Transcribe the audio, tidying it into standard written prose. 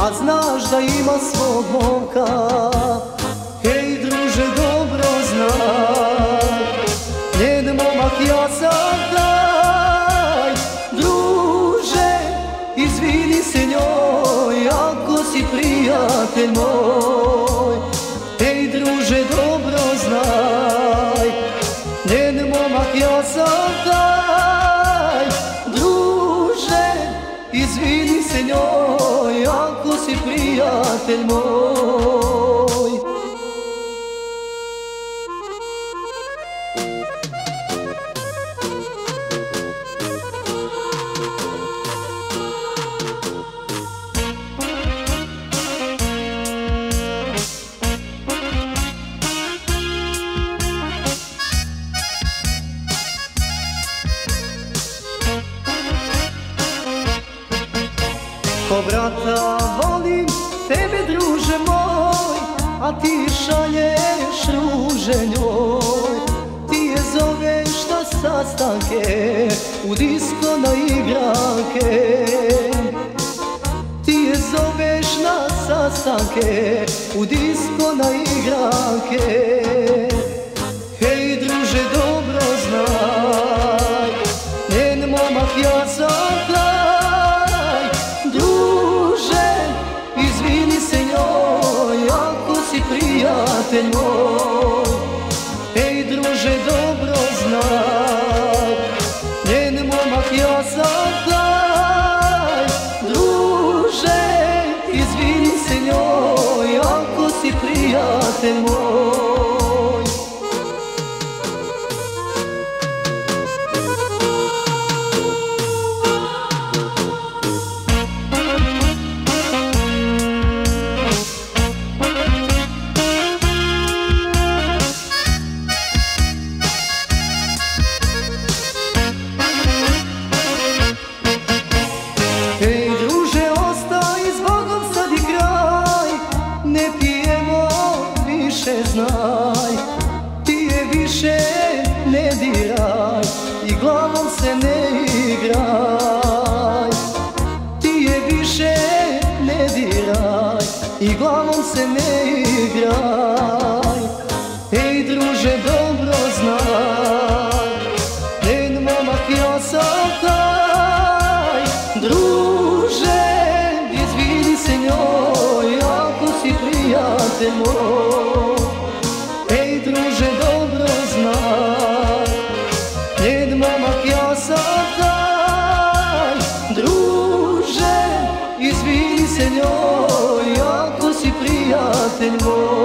a znaš da ima svog momka. Hej druže, dobro znaj, njen momak ja sam taj. Druže, izvini se njoj ako si prijatelj moj. Hej druže, dobro znaj, njen momak ja sam taj. Druže, izvini se njoj ako si prijatelj moj. Ko brata volim tebe druže moj, a ti šalješ ruže njoj. Ti je zoveš na sastanke, u disko na igranke. Ti je zoveš na sastanke, u disko na igranke. Hej druže, dobro znaj, njen momak ja sam taj. Druže, izvini se njoj ako si prijatelj moj. Ej druže, dobro znaj, njen momak ja sam taj. Druže, izvini se njoj ako si prijatelj moj. Ej druže, ostaj, zbogom sad i kraj, ne pijemo više, znaj. Ti je više ne diraj i glavom se ne igraj. Ti je više ne diraj i glavom se ne igraj. Ej druže, dobro znaj, njen momak ja sam taj. Druže, izvini se njoj ako si prijatelj moj. Ej druže, dobro znaj, njen momak ja sam taj. Druže, izvini se njoj ako si prijatelj moj.